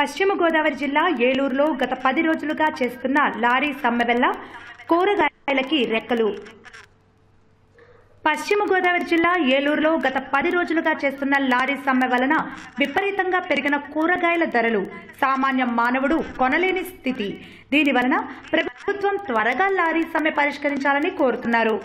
పశ్చిమ గోదావరి జిల్లా ఏలూరులో గత 10 రోజులుగా చేస్తున్న లారీ సమ్మె వల్ల కూరగాయలకి రెక్కలు. పశ్చిమ గోదావరి జిల్లా ఏలూరులో గత 10 రోజులుగా చేస్తున్న లారీ సమ్మె వలన విపరీతంగా పెరిగిన కూరగాయల ధరలు సామాన్య మానవుడు కొనలేని స్థితి. దీని వలన ప్రభుత్వం త్వరగా లారీ సమ్మె పరిష్కరించాలని కోరుతున్నారు.